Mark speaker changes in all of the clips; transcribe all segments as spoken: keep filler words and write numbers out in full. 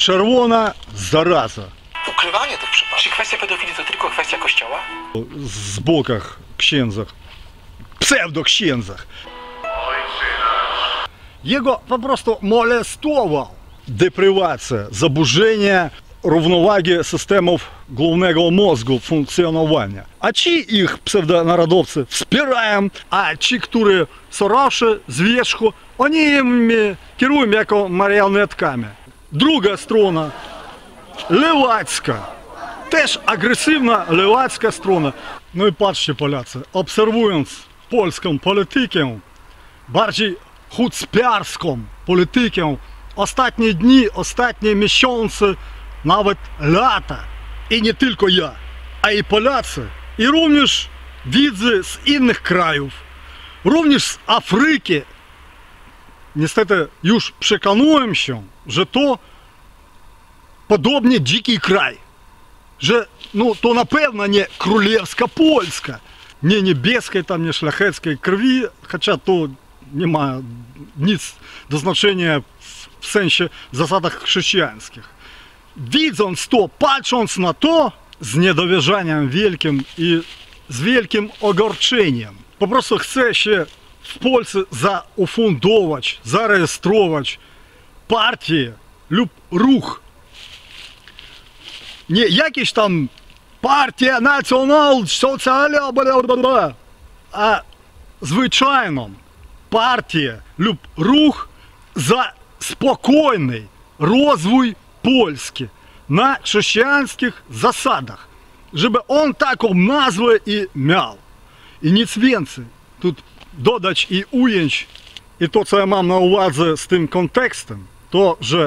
Speaker 1: czerwona zaraza.
Speaker 2: Ukrywanie tych przypadków. Czy kwestia pedofilii to tylko kwestia Kościoła?
Speaker 1: Z bokach księdzach, pseudoksiędzach. Jego po prostu molestował. Deprywacja, zaburzenie równowagi systemów głównego mózgu funkcjonowania. A ci ich pseudonarodowcy wspierają, a ci, którzy soroszy z wierzchu, oni im kierują jako marionetkami. Druga strona, lewacka, też agresywna lewacka strona. No i patrzcie, Polacy, obserwując polską politykę, bardziej chucpiarską politykę, ostatnie dni, ostatnie miesiące, nawet lata, i nie tylko ja, a i Polacy, i również widzę z innych krajów, również z Afryki, niestety już przekonuję się, że to podobnie dziki kraj, że no, to na pewno nie królewska Polska, nie niebieskiej, tam nie szlacheckiej krwi, chociaż to nie ma nic do znaczenia w sensie zasadach chrześcijańskich. Widząc to, patrząc na to z niedowierzaniem wielkim i z wielkim ogorczeniem, po prostu chcę się w Polsce zaufundować, zarejestrować partię lub ruch. Nie jakieś tam partia nacjonal-socjalna, a zwyczajną partię lub ruch za spokojny rozwój Polski na chrześcijańskich zasadach, żeby on taką nazwę i miał. I nic więcej. Тут dodać i ująć, i to, co ja mam na uwadze z tym kontekstem, to, że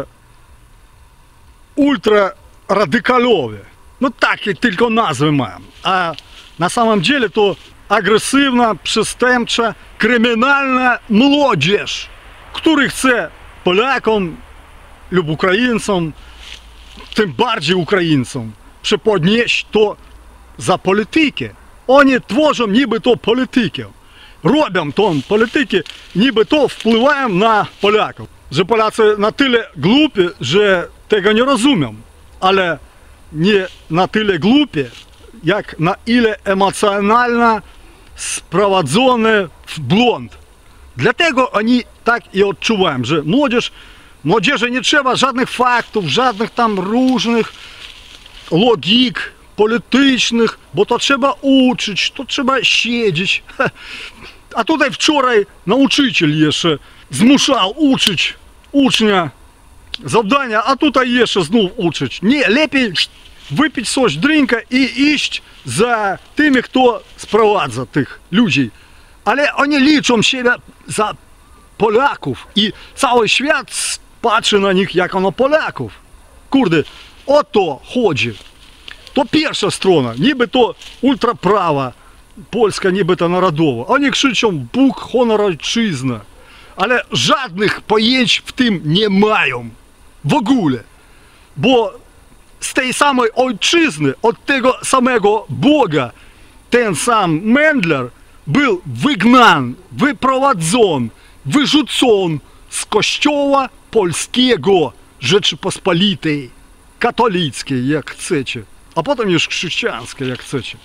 Speaker 1: ultraradykalowie, no takie tylko nazwy mają, a na samym dziele to agresywna, przestępcza, kryminalna młodzież, która chce Polakom lub Ukraińcom, tym bardziej Ukraińcom, przypodnieść to za politykę. Oni tworzą niby to politykę, robią tą politykę, niby to wpływają na Polaków. Że Polacy na tyle głupi, że tego nie rozumieją, ale nie na tyle głupi, jak na ile emocjonalnie sprowadzone w błąd. Dlatego oni tak i odczuwają, że młodzież, młodzieży nie trzeba żadnych faktów, żadnych tam różnych logik politycznych, bo to trzeba uczyć, to trzeba siedzieć. A tutaj wczoraj nauczyciel jeszcze zmuszał uczyć ucznia zadania, a tutaj jeszcze znów uczyć. Nie, lepiej wypić coś drinka i iść za tymi, kto sprowadza tych ludzi. Ale oni liczą siebie za Polaków i cały świat patrzy na nich jako na Polaków. Kurde, o to chodzi. To pierwsza strona, niby to ultraprawa, Polska niby to narodowa. Oni krzyczą Bóg, honor, ojczyzna. Ale żadnych pojęć w tym nie mają. W ogóle. Bo z tej samej ojczyzny, od tego samego Boga, ten sam Mendler był wygnany, wyprowadzony, wyrzucony z kościoła polskiego Rzeczypospolitej, katolickiej, jak chcecie, a potem już chrześcijańskiej, jak chcecie.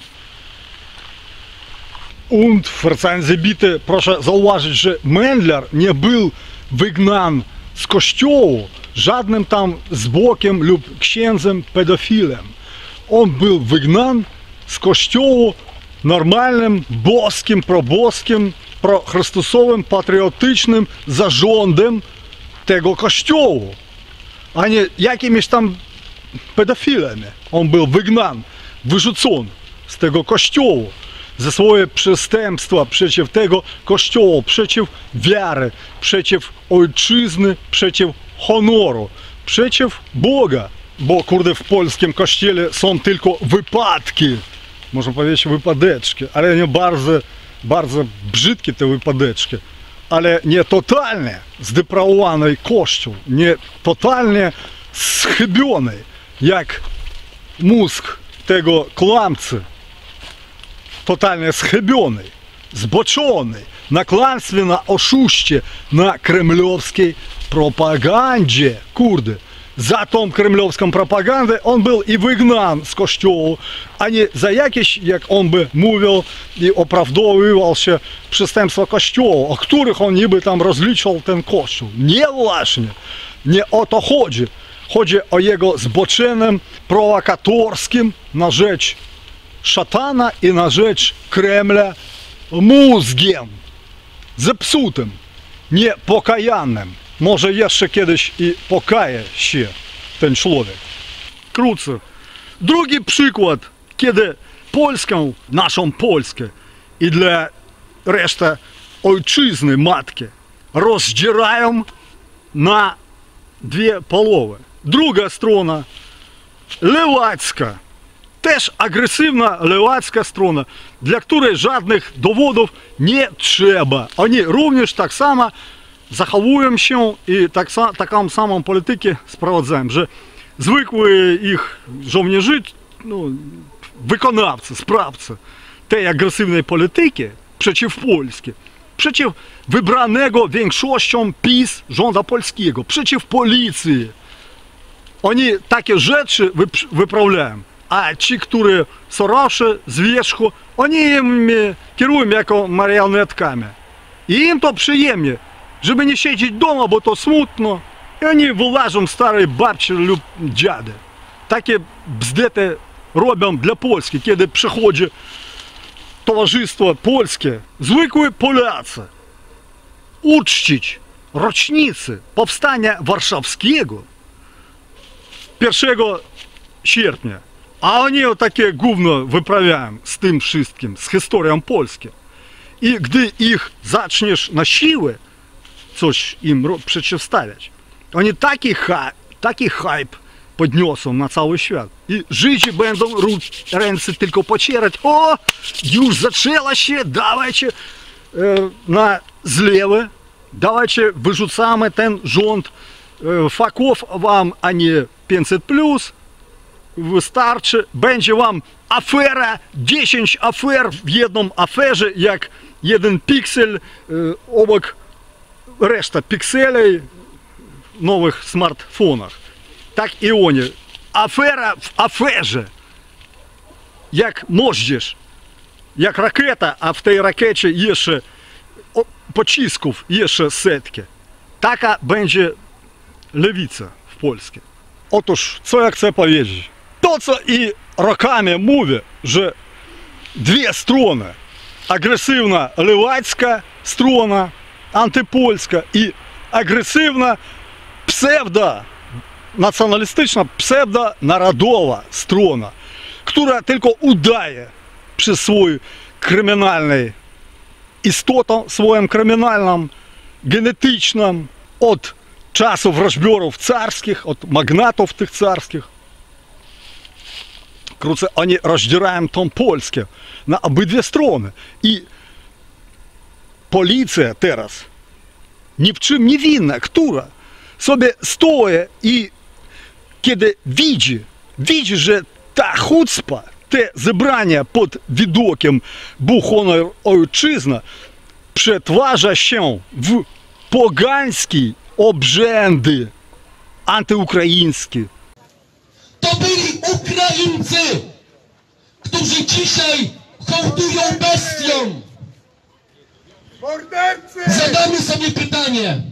Speaker 1: Und w recenzji bity proszę zauważyć, że Mendler nie był wygnany z kościoła żadnym tam zbokiem lub księdzem pedofilem. On był wygnany z kościoła normalnym, boskim, proboskim, prochrystusowym, patriotycznym zarządem tego kościoła, a nie jakimiś tam pedofilami. On był wygnany, wyrzucony z tego kościoła za swoje przestępstwa przeciw tego kościoła, przeciw wiary, przeciw ojczyzny, przeciw honoru, przeciw Boga. Bo kurde, w polskim kościele są tylko wypadki, można powiedzieć wypadeczki, ale nie bardzo, bardzo brzydkie te wypadeczki, ale nie totalnie zdeprawowany kościół, nie totalnie schybiony, jak mózg tego kłamcy, totalnie schybiony, zboczony na kłamstwie, na oszuście, na kremlowskiej propagandzie. Kurde, za tą kремлевską propagandę, on był i wygnany z kościoła, a nie za jakieś, jak on by mówił i opravdowywał się, przestępstwa kościoła, o których on niby tam rozliczał ten kościół. Nie właśnie, nie o to chodzi. Chodzi o jego zboczenym, prowokatorskim na rzecz szatana i na rzecz Kremla mózgiem zepsutym, niepokajanym. Może jeszcze kiedyś i pokaje się ten człowiek. Krótce. Drugi przykład, kiedy Polskę, naszą Polskę i dla reszty ojczyzny matki rozdzierają na dwie połowy. Druga strona lewacka, też agresywna lewacka strona, dla której żadnych dowodów nie trzeba. Oni również tak samo zachowują się i tak, taką samą politykę sprowadzają, że zwykłe ich żołnierze, no, wykonawcy, sprawcy tej agresywnej polityki przeciw Polsce, przeciw wybranego większością PiS rządu polskiego, przeciw policji. Oni takie rzeczy wyprawiają, a ci, którzy Soroszy z wierzchu, oni im kierują jako marionetkami. I im to przyjemnie, żeby nie siedzieć doма, bo to smutno. I oni wyłażą starej babci lub dziady. Takie bzdety robią dla Polski, kiedy przychodzi towarzystwo polskie, zwykłe Polacy, uczcić rocznicy powstania warszawskiego pierwszego sierpnia. A oni o takie gówno wyprawiają z tym wszystkim, z historią Polski. I gdy ich zaczniesz na siłę coś im przeciwstawiać, oni taki, ha taki hype podniosą na cały świat. I Żydzi będą ręce tylko pocierać. O, już zaczęło się, dawajcie e, na zlewy, dawajcie wyrzucamy ten rząd, e, faków wam, a nie pięćset plus, wystarczy, będzie wam afera, dziesięć afer w jedną aferze, jak jeden piksel e, obok reszta pikseli w nowych smartfonach. Tak i oni. Afera w aferze. Jak moździerz, jak rakieta, a w tej rakiecie jeszcze pocisków jeszcze setki. Taka będzie lewica w Polsce. Otóż, co ja chcę powiedzieć? To, co i rokami mówię, że dwie strony, agresywna lewacka strona, antypolska i agresywna pseudo-nacjonalistyczna, pseudo-narodowa strona, która tylko udaje przez swój kryminalny istotą, swoim kryminalnym, genetycznym, od czasów rozbiorów carskich, od magnatów tych carskich. Krótce, oni rozdzierają tą Polskę na obydwie strony. I policja teraz, ni w czym nie winna, która sobie stoi i kiedy widzi, widzi, że ta chucpa, te zebrania pod widokiem buchonej ojczyzny przetwarza się w pogańskie obrzędy antyukraińskie.
Speaker 3: To byli Ukraińcy, którzy dzisiaj hołdują bestiom. Zadamy sobie pytanie,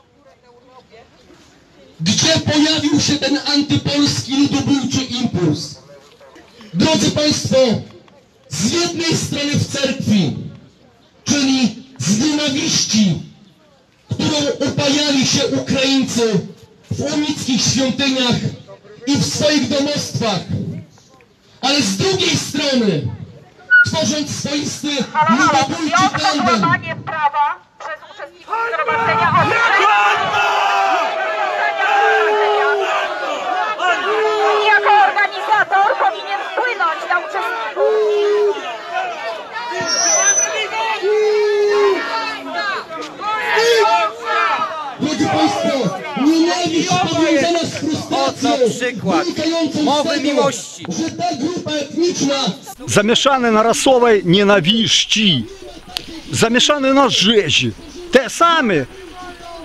Speaker 3: gdzie pojawił się ten antypolski ludobójczy impuls? Drodzy Państwo, z jednej strony w cerkwi, czyli z nienawiści, którą upajali się Ukraińcy w umickich świątyniach i w swoich domostwach, ale z drugiej strony, tworząc swoisty ludobójczy tandem,
Speaker 4: prawa przez uczestników zgromadzenia i jako organizator powinien wpłynąć na uczestników.
Speaker 3: Drodzy Państwo, nienawiść powiązana z frustracją,
Speaker 5: Oto przykład mowy miłości.
Speaker 3: że ta grupa etniczna
Speaker 1: Zamieszane na rasowej nienawiści, zamieszane na rzezi, te same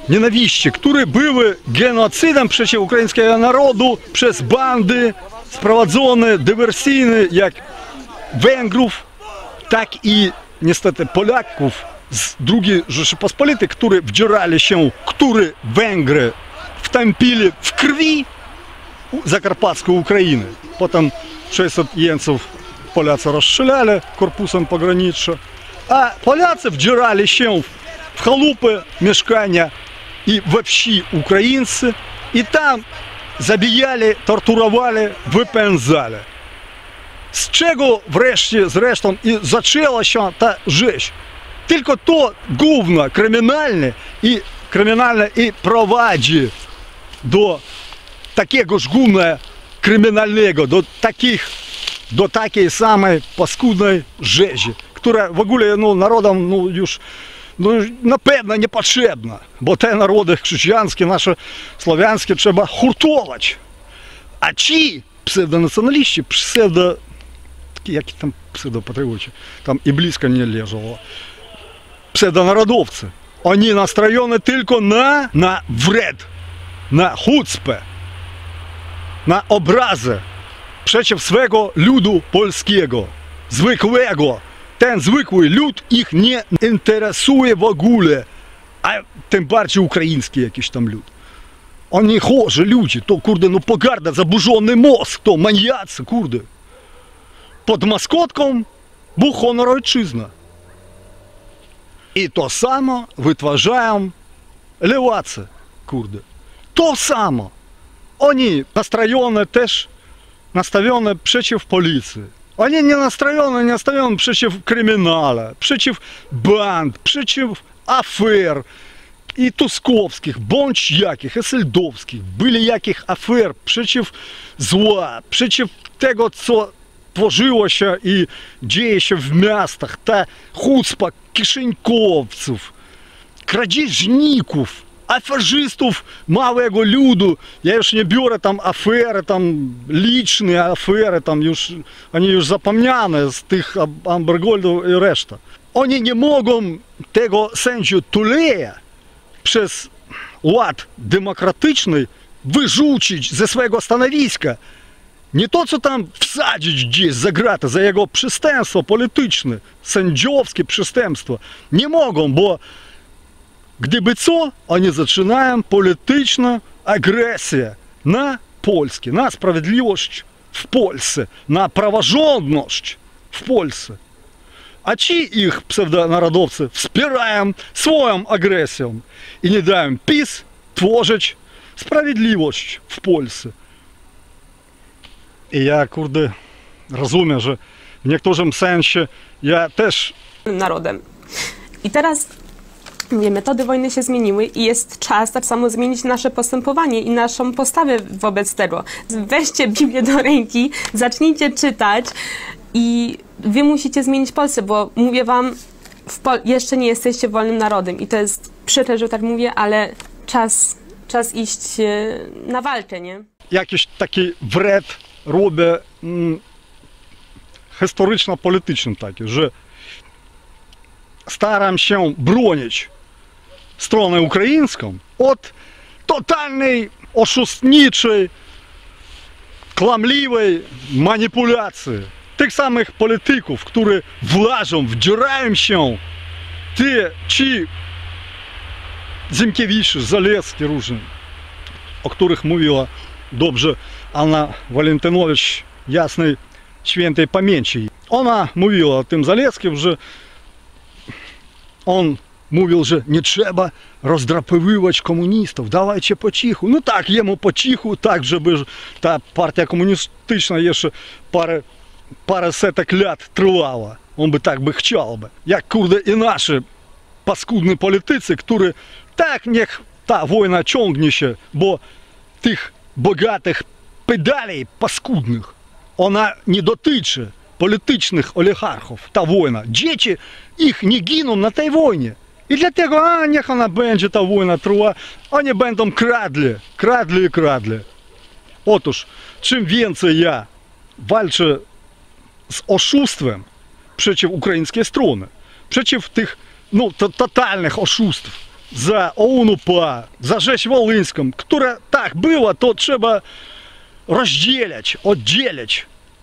Speaker 1: nienawiści, które były genocydem przeciw ukraińskiego narodu przez bandy sprowadzone, dywersyjne, jak Węgrów, tak i niestety Polaków z drugiej Rzeczypospolitej, które wdzierali się, które Węgry wtępili w krwi zakarpacką Ukrainę. Potem sześćset jeńców Polacy rozstrzelali korpusem pogranicznym, a Polacy wdzierali się w chałupy, mieszkania i we wsi ukraińscy i tam zabijali, torturowali, wypędzali. Z czego wreszcie zresztą i zaczęła się ta rzeź. Tylko to gówno kryminalne i kryminalne i prowadzi do takiego ж gówna kryminalnego, do takich, do takiej samej paskudnej rzezi, która w ogóle no, narodom no, już no, na pewno niepotrzebna, bo te narody chrześcijańskie, nasze słowiańskie trzeba hurtować. A ci pseudonacjonaliści, pseudo, jaki tam pseudopatrioci, tam i blisko nie leżało, pseudonarodowcy, oni nastrojone tylko na, na wred, na chucpę, na obrazę przeciw swego ludu polskiego, zwykłego. Ten zwykły lud ich nie interesuje w ogóle, a tym bardziej ukraiński jakiś tam lud. Oni chorzy ludzie, to kurde, no pogarda, zaburzony mózg, to maniacy, kurde. Pod maskotką był honor ojczyzna. I to samo wytwarzają lewacy, kurde. To samo. Oni nastrojone też, nastawione przeciw policji. Oni nie nastrojone, nie nastawione przeciw kryminale, przeciw band, przeciw afer i tuskowskich, bądź jakich, eseldowskich, byli jakich afer, przeciw zła, przeciw tego, co tworzyło się i dzieje się w miastach, ta chucpa kieszeńkowców, kradzieżników, aferzystów małego ludu. Ja już nie biorę tam afery, tam liczne afery, tam już, oni już zapomniane z tych Amber Goldów i reszta. Oni nie mogą tego sędziu Tuleja przez ład demokratyczny wyrzucić ze swojego stanowiska. Nie to, co tam wsadzić gdzieś za gratę, za jego przestępstwo polityczne, sędziowskie przestępstwo. Nie mogą, bo gdyby co, oni zaczynają polityczną agresję na Polskę, na sprawiedliwość w Polsce, na praworządność w Polsce. A ci ich pseudonarodowcy wspierają swoją agresją i nie dają PiS tworzyć sprawiedliwość w Polsce. I ja, kurde, rozumiem, że w niektórym sensie ja też...
Speaker 6: narodem. I teraz, mówię, metody wojny się zmieniły i jest czas tak samo zmienić nasze postępowanie i naszą postawę wobec tego. Weźcie Biblię do ręki, zacznijcie czytać i wy musicie zmienić Polskę, bo mówię wam, w Pol- jeszcze nie jesteście wolnym narodem i to jest przykre, że tak mówię, ale czas, czas iść na walkę, nie?
Speaker 1: Jakiś taki wred robię mm, historyczno-polityczny taki, że staram się bronić stronę ukraińską od totalnej, oszustniczej, kłamliwej manipulacji tych samych polityków, którzy włażą, wdzierają się, te, ci Ziemkiewicz, Zalewski różni, o których mówiła dobrze Anna Walentynowicz jasnej, świętej pamięci. Ona mówiła o tym Zalewskim, że on mówił, że nie trzeba rozdrapywać komunistów, dawajcie po cichu. No tak, jemu po cichu, tak, żeby ta partia komunistyczna jeszcze parę, parę setek lat trwała. On by tak by chciał. By. Jak kurde i nasi paskudni politycy, którzy tak niech ta wojna ciągnie się, bo tych bogatych pedali paskudnych ona nie dotyczy politycznych oligarchów, ta wojna. Dzieci ich nie giną na tej wojnie. I dlatego, a niech ona będzie, ta wojna trwa, oni będą kradli, kradli i kradli. Otóż, czym więcej ja walczę z oszustwem przeciw ukraińskiej strony, przeciw tych no, to, totalnych oszustw, za O U N U P, za rzeź wołyńską, która tak była, to trzeba rozdzielać, oddzielać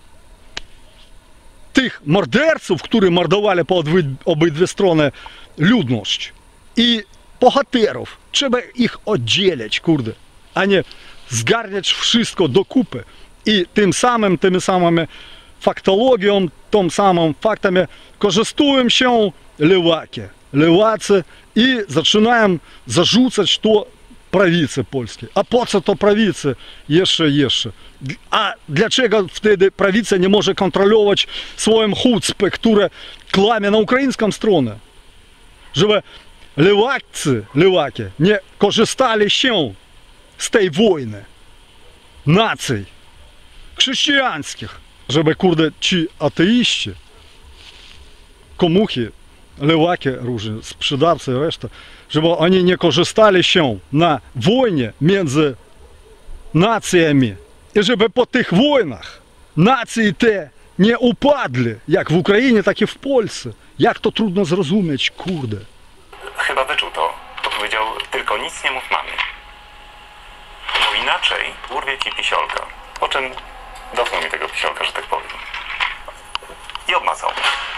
Speaker 1: tych morderców, którzy mordowali po obydwie strony ludność i bohaterów. Trzeba ich oddzielać, kurde, a nie zgarniać wszystko do kupy i tym samym, tymi samymi faktologią, tym samym faktami korzystują się lewaki, lewacy i zaczynają zarzucać to prawicy polskiej. A po co to prawicy? Jeszcze, jeszcze. A dlaczego wtedy prawica nie może kontrolować swoją chucpę, która kłamie na ukraińską stronę? Żeby lewacy, lewaki nie korzystali się z tej wojny nacji chrześcijańskich, żeby, kurde, ci ateiści, komuchy, lewaki różne, sprzedawcy i reszta, żeby oni nie korzystali się na wojnie między nacjami i żeby po tych wojnach nacje te nie upadli, jak w Ukrainie, tak i w Polsce. Jak to trudno zrozumieć, kurde.
Speaker 2: Chyba wyczuł to, bo powiedział: tylko nic nie mów mamie, bo inaczej urwie ci pisiolka. Po czym dotknął mi tego pisiolka, że tak powiem, i obmacał.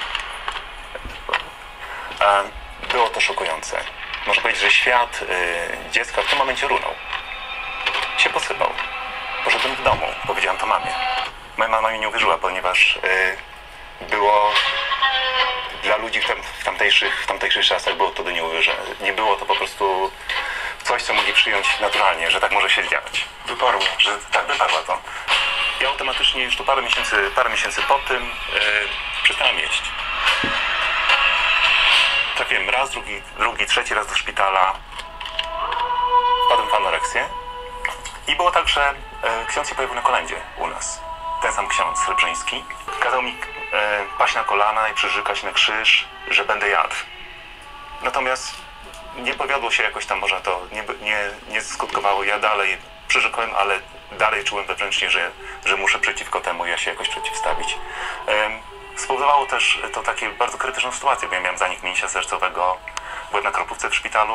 Speaker 2: Było to szokujące. Można powiedzieć, że świat y, dziecka w tym momencie runął. Się posypał. Poszedłem do domu, powiedziałem to mamie. Moja mama mi nie uwierzyła, ponieważ y, było dla ludzi w, tam, w, tamtejszych, w tamtejszych czasach było to do nieuwierzenia. Nie było to po prostu coś, co mogli przyjąć naturalnie, że tak może się dziać. Wyparło, że tak wyparła to. Ja automatycznie już tu parę miesięcy, parę miesięcy po tym y, przestałem jeść. Trafiłem raz, drugi, drugi, trzeci raz do szpitala. Wpadłem w anoreksję. I było tak, że e, ksiądz się pojawił na kolędzie u nas. Ten sam ksiądz srebrzyński. Kazał mi e, paść na kolana i przyrzekać na krzyż, że będę jadł. Natomiast nie powiodło się jakoś tam, może to nie, nie, nie skutkowało. Ja dalej przyrzekłem, ale dalej czułem wewnętrznie, że, że muszę przeciwko temu ja się jakoś przeciwstawić. E, Spowodowało też to takie bardzo krytyczną sytuację, bo ja miałem zanik mięśnia sercowego, byłem na kropówce w szpitalu.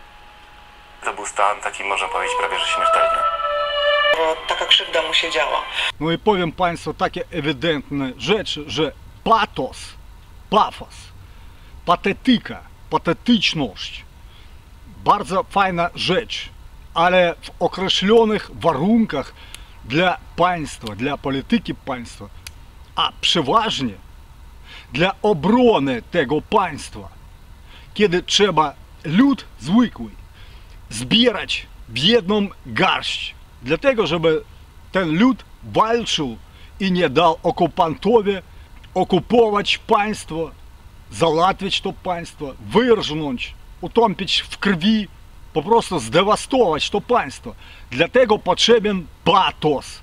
Speaker 2: To był stan taki, można powiedzieć, prawie że śmiertelny.
Speaker 7: Bo taka krzywda mu się działa.
Speaker 1: No i powiem Państwu takie ewidentne rzeczy, że patos, pafos, patetyka, patetyczność, bardzo fajna rzecz, ale w określonych warunkach dla państwa, dla polityki państwa, a przeważnie dla obrony tego państwa, kiedy trzeba lud zwykły zbierać w jedną garść, dlatego żeby ten lud walczył i nie dał okupantowi okupować państwo, załatwić to państwo, wyrżnąć, utąpić w krwi, po prostu zdewastować to państwo. Dlatego potrzebен patos.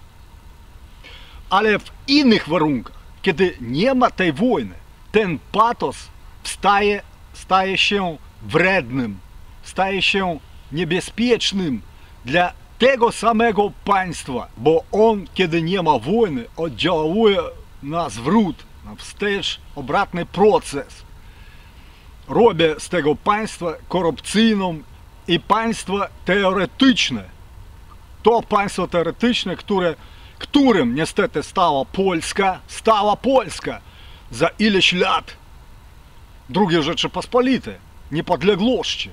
Speaker 1: Ale w innych warunkach, kiedy nie ma tej wojny, ten patos staje, staje się wrednym, staje się niebezpiecznym dla tego samego państwa, bo on, kiedy nie ma wojny, oddziałuje na zwrót, na wstecz, obratny proces. Robi z tego państwa korupcyjną i państwo teoretyczne. To państwo teoretyczne, które którym niestety stała Polska, stała Polska za ileś lat drugiej Rzeczypospolitej, niepodległości.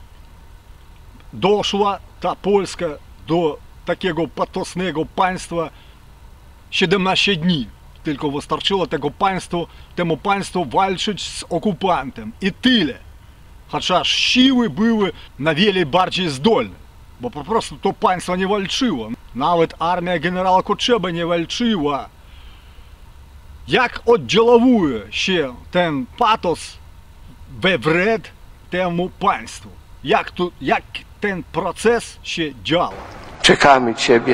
Speaker 1: Doszła ta Polska do takiego patosnego państwa siedemnaście dni. Tylko wystarczyło tego państwu, temu państwu walczyć z okupantem. I tyle. Chociaż siły były na wiele bardziej zdolne, bo po prostu to państwo nie walczyło. Nawet armia generała Koczeby nie walczyła. Jak oddziałuje się ten patos we wred temu państwu? Jak, tu, jak ten proces się działa?
Speaker 8: Czekamy Ciebie.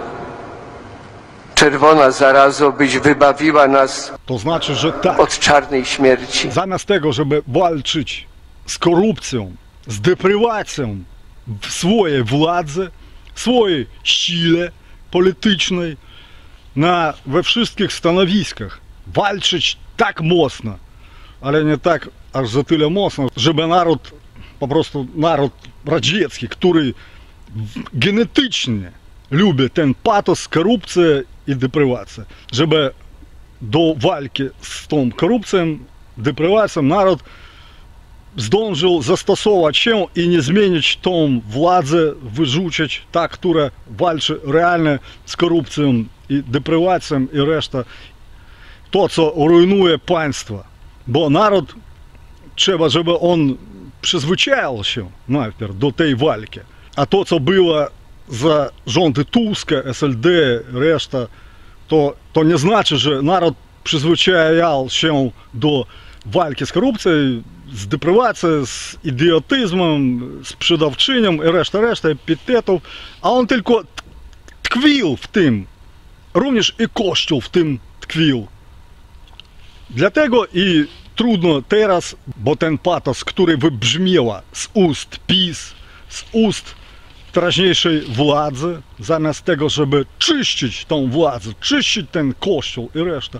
Speaker 8: Czerwona zarazo, byś wybawiła nas
Speaker 1: To znaczy, że tak.
Speaker 8: od czarnej śmierci.
Speaker 1: Zamiast tego, żeby walczyć z korupcją, z deprywacją w swojej władzy, w swojej sile politycznej, na, we wszystkich stanowiskach, walczyć tak mocno, ale nie tak aż za tyle mocno, żeby naród po prostu naród radziecki, który genetycznie lubi ten patos, korupcję i deprawację. Żeby do walki z tą korupcją, deprawacją naród zdążył zastosować się i nie zmienić tą władzę, wyrzucić ta, która walczy realnie z korupcją i deprawacją i reszta. To, co rujnuje państwo. Bo naród trzeba, żeby on przyzwyczajał się najpierw do tej walki. A to, co było za rządy Tuska, S L D, reszta, to, to nie znaczy, że naród przyzwyczajał się do walki z korupcją, z deprawacją, z idiotyzmem, z przydawczynią i reszta, reszta epitetów, a on tylko tkwił w tym. Również i Kościół w tym tkwił. Dlatego i trudno teraz, bo ten patos, który wybrzmiewa z ust PiS, z ust teraźniejszej władzy, zamiast tego, żeby czyścić tą władzę, czyścić ten Kościół i reszta.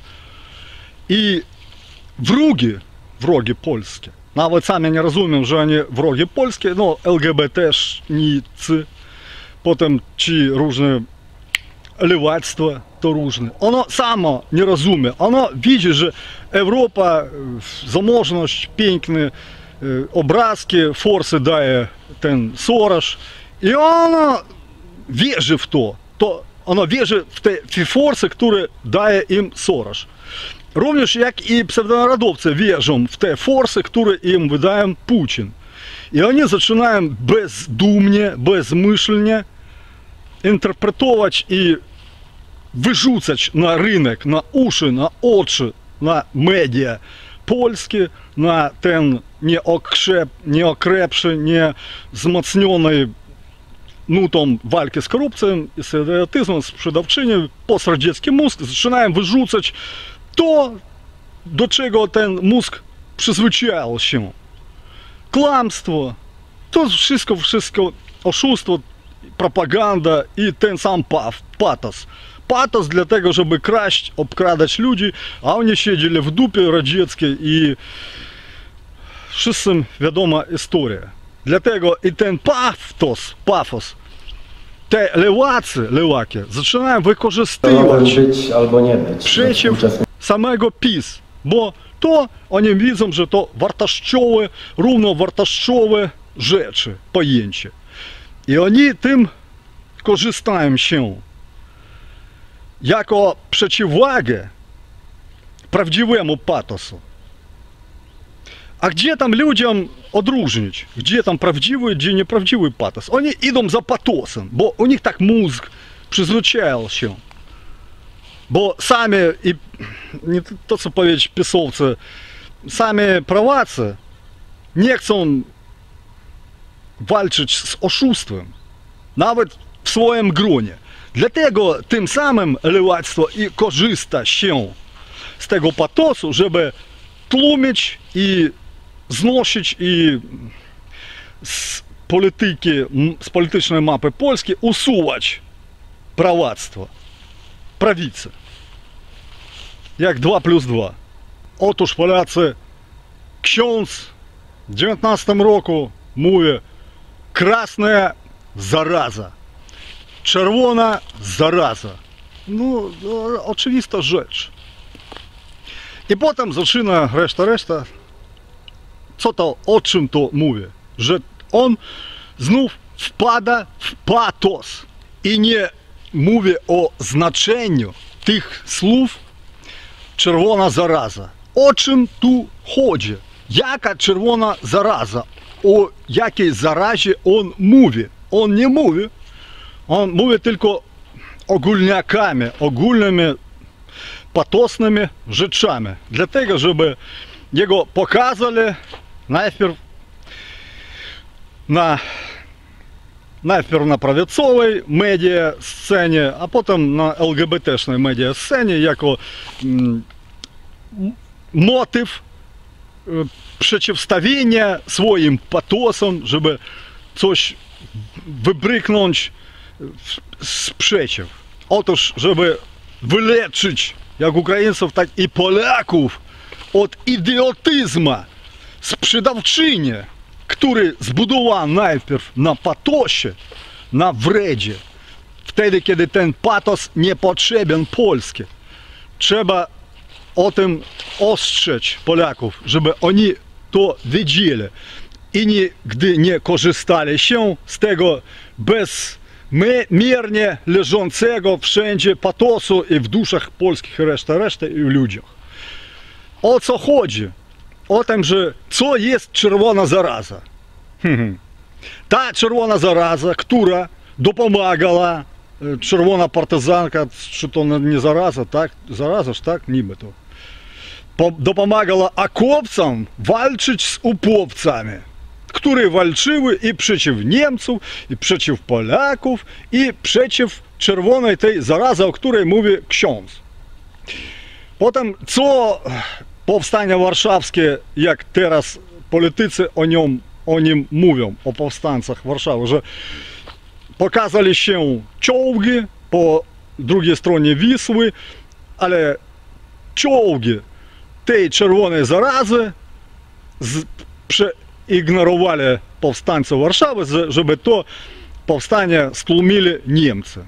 Speaker 1: I wrogi, wrogi polskie, nawet sami nie rozumiem, że oni wrogi polskie, no L G B T-sznicy, potem ci różne lewactwa, to różne. Ono samo nie rozumie. Ono widzi, że Europa, zamożność, piękne obrazki, forsy daje ten Soros i ono wierzy w to. to ono wierzy w te forsy, które daje im Soros. Również jak i pseudonarodowcy wierzą w te forsy, które im wydaje Putin. I oni zaczynają bezdumnie, bezmyślnie interpretować i wyrzucać na rynek, na uszy, na oczy, na media polskie, na ten nieokrzep, nieokrepszy, niewzmocniony nutą walki z korupcją i z idiotyzmem, z sprzedawczynią, postradziecki mózg, zaczynają wyrzucać to, do czego ten mózg przyzwyczaił się. Kłamstwo, to wszystko, wszystko oszustwo, propaganda i ten sam patos. Patos dlatego, żeby kraść, obkradać ludzi, a oni siedzieli w dupie radzieckiej i wszystkim wiadoma historia. Dlatego i ten patos, pafos, te lewacy, lewaki zaczynają wykorzystywać
Speaker 9: być albo nie być
Speaker 1: przeciw samego PiS, bo to oni widzą, że to wartościowe, równowartościowe rzeczy, pojęcie. I oni tym korzystają się jako przeciwwagę prawdziwemu patosu. A gdzie tam ludziom odróżnić? Gdzie tam prawdziwy, gdzie nieprawdziwy patos? Oni idą za patosem, bo u nich tak mózg przyzwyczaił się. Bo sami, i nie to co powiedzieć pisowcy, sami prawacy nie chcą walczyć z oszustwem, nawet w swoim gronie. Dlatego tym samym lewactwo i korzysta się z tego patosu, żeby tłumić i znosić i z polityki, z politycznej mapy Polski usuwać prawactwo, prawicę. Jak dwa plus dwa. Otóż Polacy, ksiądz w dziewiętnastym roku mówi: krasna zaraza, czerwona zaraza. No, no oczywista rzecz. I potem zaczyna reszta, reszta. Co to, o czym to mówi? Że on znów wpada w patos i nie mówi o znaczeniu tych słów czerwona zaraza. O czym tu chodzi? Jaka czerwona zaraza? O jakiej zarazie on mówi? On nie mówi. On mówi tylko ogólniakami, ogólnymi, patosnymi rzeczami. Dlatego, żeby jego pokazali najpierw na, najpierw na prawicowej media scenie, a potem na L G B T-sznej media scenie jako mm, motyw y, przeciwstawienia swoim patosom, żeby coś wybryknąć sprzeciw. Otóż, żeby wyleczyć jak Ukraińców, tak i Polaków od idiotyzmu sprzedawczyni, który zbudował najpierw na patosie, na wredzie, wtedy, kiedy ten patos nie potrzebен Polsce. Trzeba o tym ostrzec Polaków, żeby oni to wiedzieli i nigdy nie korzystali się z tego bezmiernie leżącego wszędzie patosu i w duszach polskich reszta, reszta i w ludziach. O co chodzi? O tym, że co jest czerwona zaraza. Ta czerwona zaraza, która dopomagała, czerwona partyzanka, czy to nie zaraza, tak? Zaraza ж, tak? Niby to. Dopomagała okopcom walczyć z upowcami, które walczyły i przeciw Niemców, i przeciw Polaków, i przeciw czerwonej tej zarazy, o której mówi ksiądz. Potem, co powstanie warszawskie, jak teraz politycy o nim, o nim mówią, o powstańcach Warszawy, że pokazali się czołgi po drugiej stronie Wisły, ale czołgi tej czerwonej zarazy przeignorowali powstańcy Warszawy, żeby to powstanie stłumili Niemcy.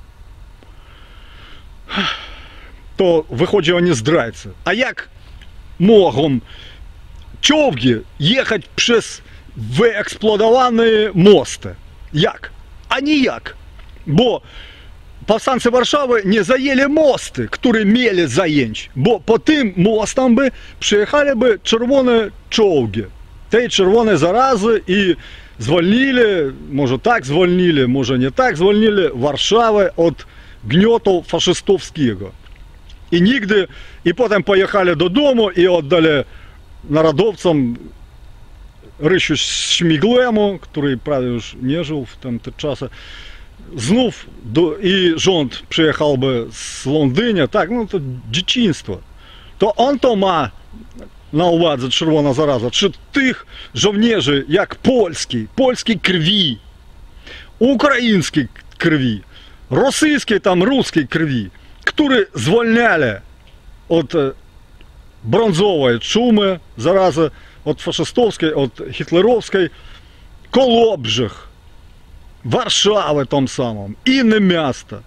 Speaker 1: To wychodzi oni zdrajcy. A jak mogą czołgi jechać przez wyeksplodowane mosty? Jak? A nijak. Bo powstańcy Warszawy nie zajęli mosty, które mieli zająć, bo po tym mostom by przyjechali by czerwone czołgi tej czerwonej zarazy i zwolnili, może tak zwolnili, może nie tak zwolnili Warszawę od gniotu faszystowskiego. I nigdy, i potem pojechali do domu i oddali narodowcom Rysiu Śmiglemu, który prawie już nie żył w tamte czasy. Znów do, i rząd przyjechałby z Londynu, tak, no to dzieciństwo. To on to ma na uwadze czerwona zaraza, czy tych żołnierzy jak polskiej, polskiej krwi, ukraińskiej krwi, rosyjskiej tam, ruskiej krwi, które zwolniali od brązowej czumy, zarazy, od faszystowskiej, od hitlerowskiej, Kołobrzeg, Warszawę tą samą, inne miasta.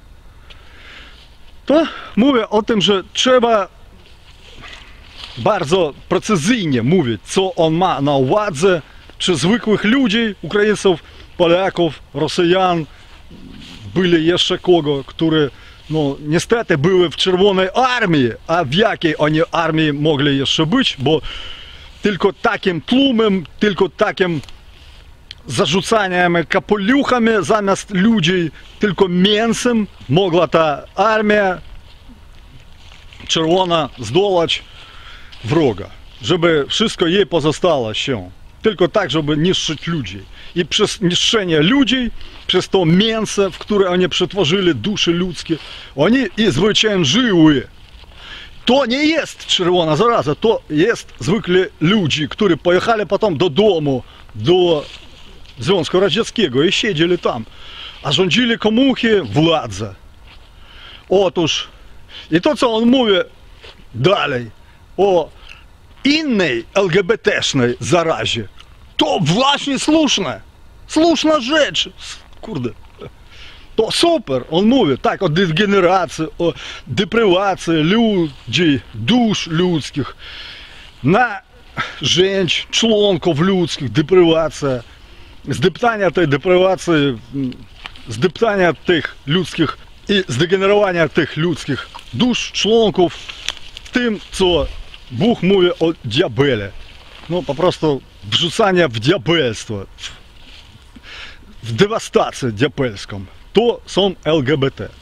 Speaker 1: To mówię o tym, że trzeba bardzo precyzyjnie mówić, co on ma na uwadze, czy zwykłych ludzi, Ukraińców, Polaków, Rosjan, byli jeszcze kogo, które no niestety były w Czerwonej Armii, a w jakiej oni armii mogli jeszcze być, bo tylko takim tłumem, tylko takim zarzucaniem kapeluchami zamiast ludzi, tylko mięsem mogła ta armia czerwona zdolać wroga, żeby wszystko jej pozostało się. Tylko tak, żeby niszczyć ludzi. I przez niszczenie ludzi, przez to mięso, w które oni przetworzyli dusze ludzkie, oni i zwyciężyły. To nie jest czerwona zaraza, to jest zwykli ludzie, którzy pojechali potem do domu, do Związku Radzieckiego i siedzieli tam, a rządzili komuchy władzę. Otóż, i to co on mówi dalej o innej L G B T-sznej zarazie, to właśnie słuszne, słuszna rzecz, kurde. To super, on mówi tak o degeneracji, o deprywacji ludzi, dusz ludzkich, na rzecz członków ludzkich, deprywacja, zdeptania tej deprywacji, zdeptania tych ludzkich i zdegenerowania tych ludzkich dusz, członków w tym, co Bóg mówi o diabele. No po prostu wrzucania w diabelstwo, w, w dewastację diabelską. To są L G B T.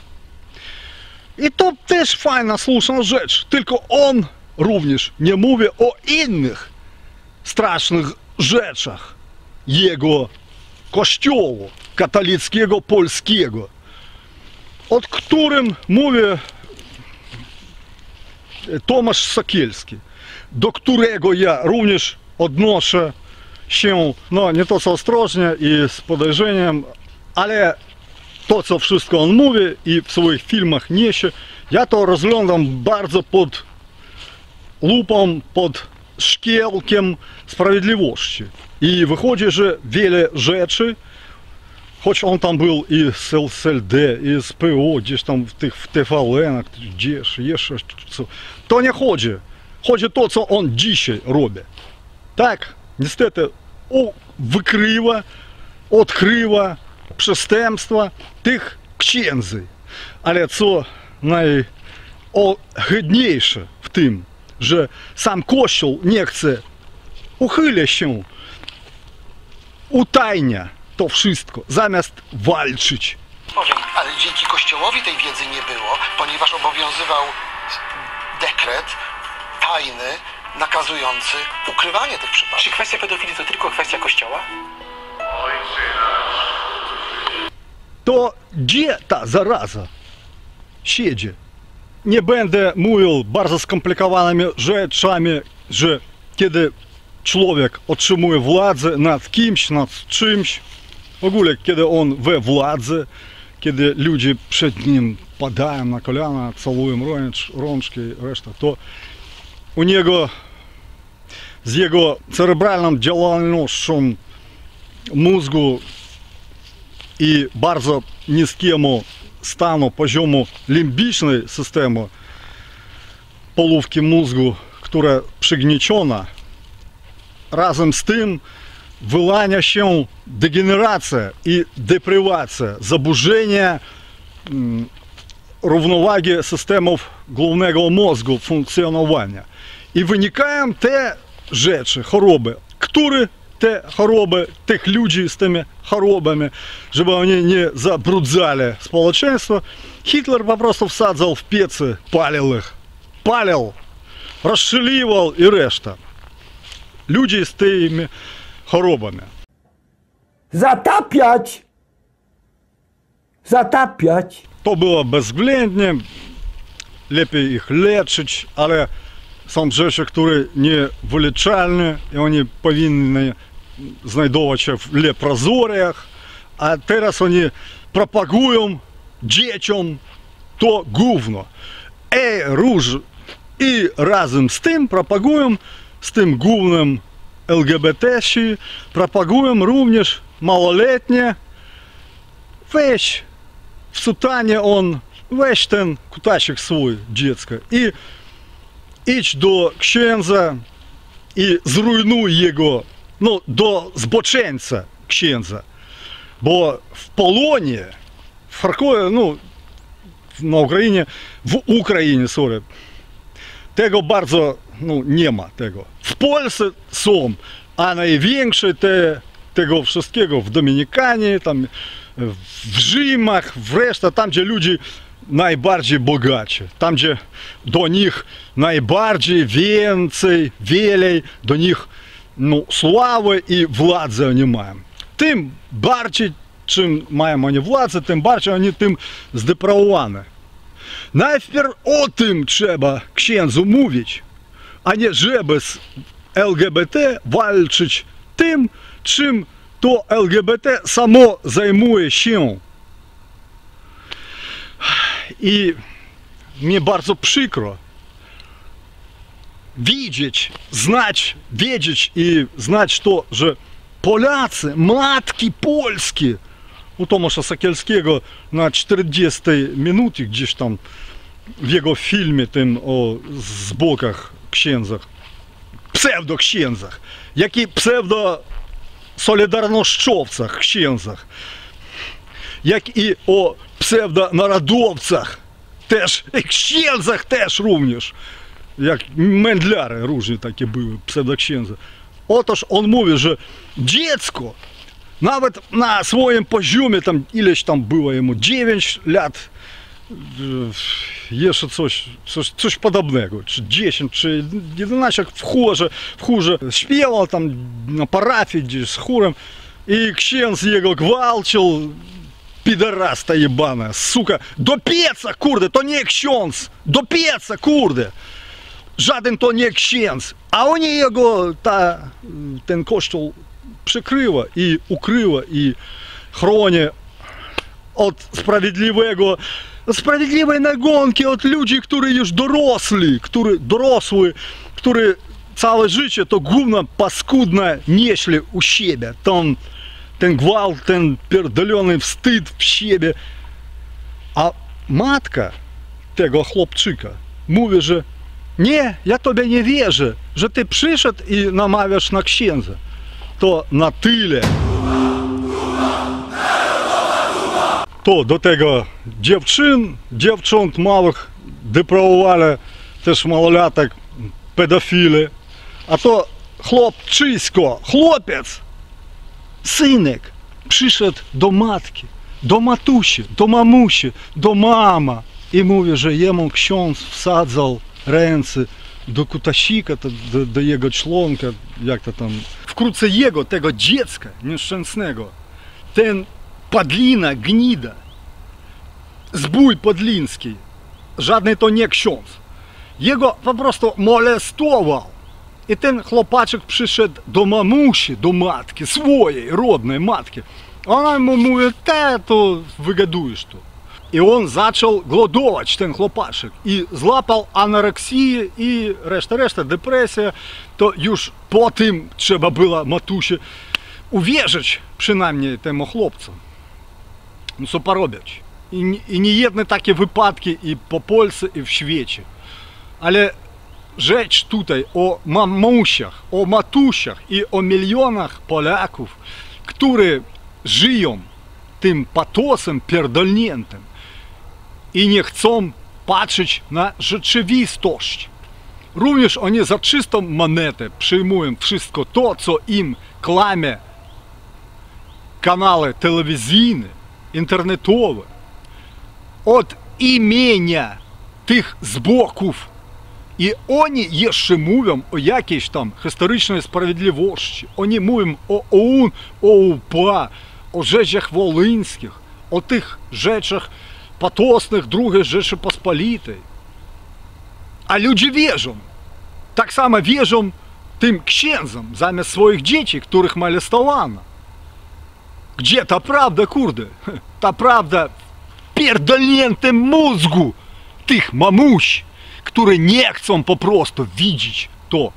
Speaker 1: I to też fajna, słuszna rzecz. Tylko on również nie mówi o innych strasznych rzeczach jego kościoła katolickiego polskiego, o którym mówi Tomasz Sakielski, do którego ja również odnoszę się, no nie to co ostrożnie i z podejrzeniem, ale to co wszystko on mówi i w swoich filmach niesie, ja to rozglądam bardzo pod lupą, pod szkielkiem sprawiedliwości. I wychodzi, że wiele rzeczy, choć on tam był i z L S D, i z P O, gdzieś tam w tych w T V N, gdzieś jeszcze co, to nie chodzi. Chodzi to, co on dzisiaj robi. Tak, niestety, o, wykrywa, odkrywa przestępstwa tych księży. Ale co najohydniejsze w tym, że sam Kościół nie chce, uchylia się, utajnia to wszystko, zamiast walczyć.
Speaker 9: Ale dzięki Kościołowi tej wiedzy nie było, ponieważ obowiązywał dekret tajny, nakazujący ukrywanie tych przypadków.
Speaker 2: Czy kwestia pedofilii to tylko kwestia Kościoła?
Speaker 1: To gdzie ta zaraza siedzi? Nie będę mówił bardzo skomplikowanymi rzeczami, że kiedy człowiek otrzymuje władzę nad kimś, nad czymś, w ogóle kiedy on we władzy, kiedy ludzie przed nim padają na kolana, całują rącz, rączki i reszta, to u niego z jego cerebralną działalnością mózgu i bardzo niskiemu stanu poziomu limbicznej systemu polówki mózgu, która przygnieciona, razem z tym wylania się degeneracja i deprywacja, zaburzenia mm, równowagi systemów głównego mózgu funkcjonowania. I wynikają te rzeczy, choroby, które te choroby, tych ludzi z tymi chorobami, żeby oni nie zabrudzali społeczeństwo, Hitler po prostu wsadzał w piecy, palił ich, palił, rozstrzeliwał i reszta. Ludzi z tymi chorobami.
Speaker 10: Zatapiać! Zatapiać!
Speaker 1: To było bezwzględnie, lepiej ich leczyć, ale są rzeczy, które niewyleczalne i oni powinny znajdować się w leprozoriach, a teraz oni propagują dzieciom to gówno. I, róż, i razem z tym propagują, z tym gównem L G B T-si, propagują również małoletnie. Weź w sutanie on, weź ten kutasik swój, dziecko, i idź do księdza i zrujnuj jego, no, do zboczeńca księdza. Bo w Polonie, w Харкові, no, na Ukrainie, w Ukrainie, sorry, tego bardzo, no, nie ma tego. W Polsce są, a największe te, tego wszystkiego w Dominikanie, tam w Rzymach, wreszcie tam, gdzie ludzie najbardziej bogaci, tam, gdzie do nich najbardziej więcej, wielej, do nich, no, sławy i władzy oni mają. Tym bardziej, czym mają oni władzę, tym bardziej oni tym zdeprawowani. Najpierw o tym trzeba księdzu mówić, a nie żeby z L G B T walczyć tym, czym to L G B T samo zajmuje się. I mnie bardzo przykro widzieć, znać, wiedzieć i znać to, że Polacy, matki polskie, u Tomasza Sakielskiego na czterdziestej minucie gdzieś tam w jego filmie tym o zbokach księdzach, pseudoksiędzach, jak i pseudo-solidarnościowcach księdzach, jak i o pseudonarodowcach, też i księdzach też również, jak mędlary różne takie były, pseudoksiędza. Otóż on mówi, że dziecko, nawet na swoim poziomie, tam ileś tam było jemu, dziewięć lat, jeszcze coś, coś, coś podobnego, czy dziesięć, czy jedenaście, w chórze, w chórze śpiewał tam na parafii gdzieś z chórem i księdz jego gwałcił, pidorasta jebana, сука, do pieca, kurde, to nie ksiądz, do pieca, kurde. Żaden to nie księdz, a oni jego, ta, ten kościół przykrywa i ukrywa i chroni od sprawiedliwego, sprawiedliwej nagonki od ludzi, którzy już dorosli, którzy dorosły, którzy całe życie to gówno paskudne nieśli u siebie. Ten, ten gwałt, ten pierdolony wstyd w siebie. A matka tego chłopczyka mówi, że nie, ja tobie nie wierzę, że ty przyszedł i namawiasz na księdza. To na tyle. To do tego dziewczyn, dziewcząt małych deprawowali też malolatek, pedofili. A to chłopczysko, chłopiec, synek przyszedł do matki, do matusi, do mamusi, do mama i mówi, że jemu ksiądz wsadzał ręce do kutasika, do, do, do jego członka, jak to tam. Wkrótce jego, tego dziecka nieszczęsnego, ten padlina, gnida, zbój podliński, żadny to nie ksiądz, jego po prostu molestował. I ten chłopaczek przyszedł do mamusi, do matki, swojej, rodnej matki. Ona mu mówi, te to wygadujesz tu. I on zaczął głodować, ten chłopaczek, i złapał anoreksję i reszta, reszta, depresja. To już po tym trzeba było matusi uwierzyć przynajmniej temu chłopcu. No co porobić. I, i nie jedne takie wypadki i po Polsce, i w świecie. Ale rzecz tutaj o mamusiach, o matusiach i o milionach Polaków, którzy żyją tym patosem pierdolniętym i nie chcą patrzeć na rzeczywistość. Również oni za czystą monetę przyjmują wszystko to, co im kłamie kanały telewizyjne, internetowe, od imienia tych zboków. I oni jeszcze mówią o jakiejś tam historycznej sprawiedliwości. Oni mówią o О У Н, о УПА, o rzeczach wolyńskich, o tych rzeczach patosnych drugiej Rzeczypospolitej. A ludzie wierzą. Tak samo wierzą tym księdzom zamiast swoich dzieci, których molestowano. Gdzie ta prawda, kurde? Ta prawda w pierdolniętym mózgu tych mamuś, które nie chcą po prostu widzieć to.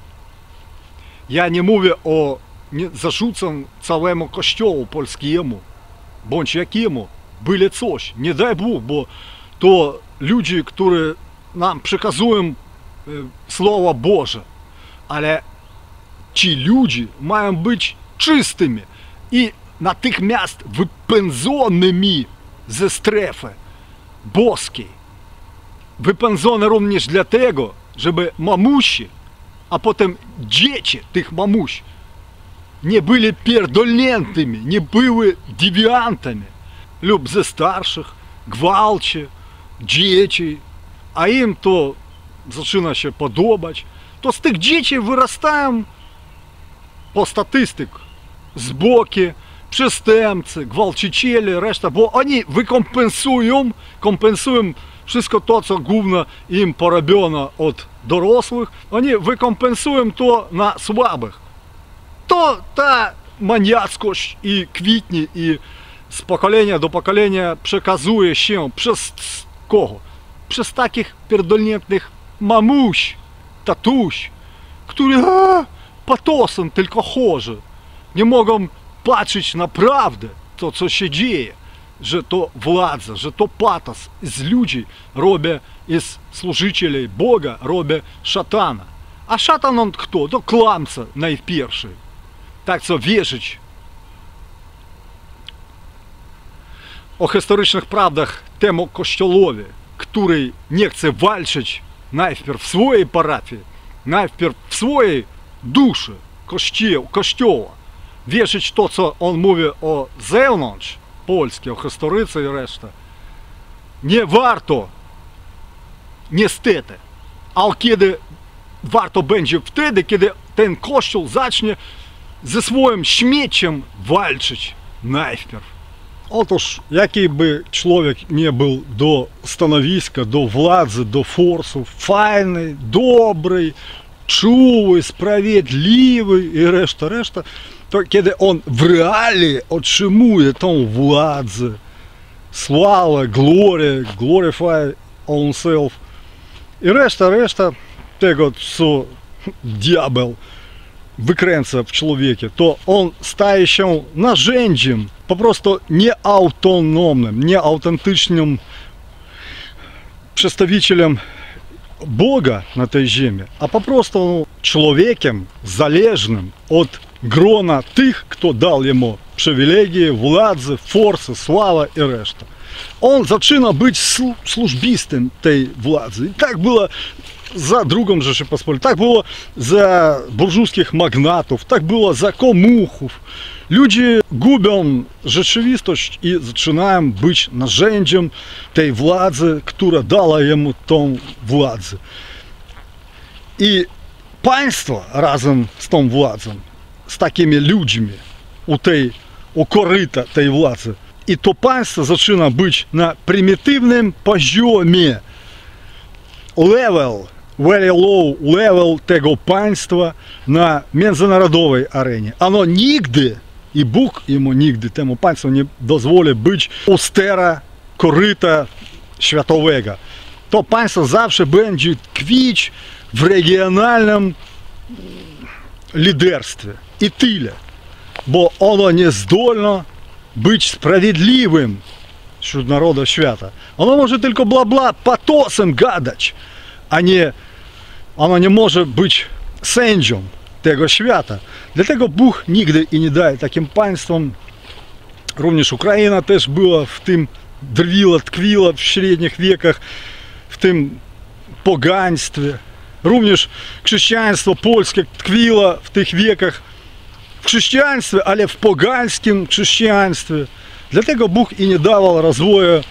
Speaker 1: Ja nie mówię o, nie zarzucam całemu kościołu polskiemu, bądź jakiemu, byle coś, nie daj Bóg, bo to ludzie, którzy nam przekazują Słowo Boże, ale ci ludzie mają być czystymi i natychmiast wypędzonymi ze strefy boskiej. Wypędzone również dlatego, żeby mamusi, a potem dzieci tych mamuś nie byli pierdolniętymi, nie były dewiantami lub ze starszych, gwałci, dzieci, a im to zaczyna się podobać, to z tych dzieci wyrastają po statystyk zboki, przestępcy, gwałciciele, reszta, bo oni wykompensują, kompensują wszystko to, co głównie im porobiono od dorosłych, oni wykompensują to na słabych. To ta maniackość i kwitnie, i z pokolenia do pokolenia przekazuje się przez kogo? Przez takich pierdolniętych mamuś, tatuś, którzy patosem tylko chorzy, nie mogą patrzeć na prawdę, to co się dzieje, że to władza, że to patos z ludzi robi, z służycieli Boga robi szatana. A szatan on kto? To kłamca najpierwszy. Tak co wierzyć o historycznych prawdach temu kościołowi, który nie chce walczyć najpierw w swojej parafii, najpierw w swojej duszy kościoła, wierzyć to, co on mówi o zewnątrz Polski, o historyce i reszta, nie warto, niestety. Ale kiedy warto będzie wtedy, kiedy ten kościół zacznie ze swoim śmieciem walczyć najpierw. Otóż, jaki by człowiek nie był do stanowiska, do władzy, do forsu, fajny, dobry, czuły, sprawiedliwy i reszta, reszta, to kiedy on w realii otrzymuje tą władzę, sławę, glorię, glorify oneself i reszta, reszta tego, co diabeł wykręca w człowieku, to on staje się narzędziem, po prostu nieautonomnym, nieautentycznym przedstawicielem Boga na tej ziemi, a po prostu człowiekiem zależnym od grona tych, kto dał jemu przywilegie, władzę, forsę, sława i reszta. On zaczyna być służbistym tej władzy. I tak było za drugą Rzeczypospolitą, tak było za burżujskich magnatów, tak było za komuchów. Ludzie gubią rzeczywistość i zaczynają być narzędziem tej władzy, która dała jemu tą władzę. I państwo razem z tą władzą, z takimi ludźmi u tej, u koryta tej władzy, i to państwo zaczyna być na prymitywnym poziomie. Level, very low level tego państwa na międzynarodowej arenie. Ono nigdy, i Bóg jemu nigdy, temu państwu nie dozwoli być u stera koryta światowego. To państwo zawsze będzie tkwić w regionalnym liderstwie. I tyle. Bo ono nie zdolno być sprawiedliwym wśród narodu świata. Ono może tylko bla-bla patosem gadać, a nie, ono nie może być sędzią tego świata. Dlatego Bóg nigdy i nie daje takim państwom. Również Ukraina też była w tym, drwiła, tkwiła w średnich wiekach, w tym pogaństwie. Również chrześcijaństwo polskie tkwiło w tych wiekach w chrześcijaństwie, ale w pogańskim chrześcijaństwie. Dlatego Bóg i nie dawał rozwoju,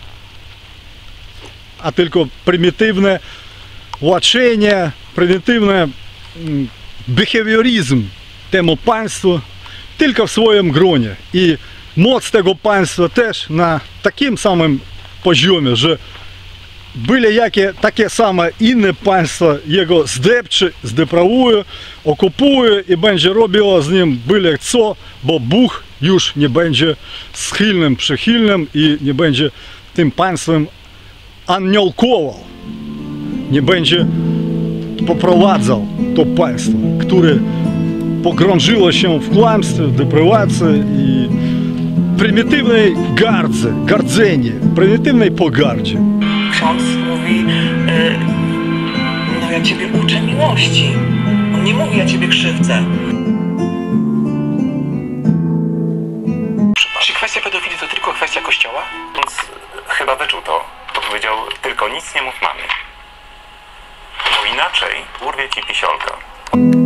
Speaker 1: a tylko prymitywne łaczenie, prymitywny behawioryzm temu państwu tylko w swoim gronie. I moc tego państwa też na takim samym poziomie, że byli jakie, takie same inne państwa jego zdepczy, zdeprawuje, okupuje i będzie robiło z nim byle co, bo Bóg już nie będzie schylnym, przychylnym i nie będzie tym państwem aniołkował. Nie będzie poprowadzał to państwo, które pogrążyło się w kłamstwie, deprywacji i prymitywnej gardze, gardzenie, prymitywnej pogardzie.
Speaker 7: Ksiądz mówi, yy, no ja Ciebie uczę miłości. On nie mówi, ja Ciebie krzywdzę.
Speaker 2: Czy kwestia pedofilii to tylko kwestia Kościoła? Więc chyba wyczuł to, to powiedział, tylko nic nie mów mamie. Bo inaczej urwie Ci pisiolka.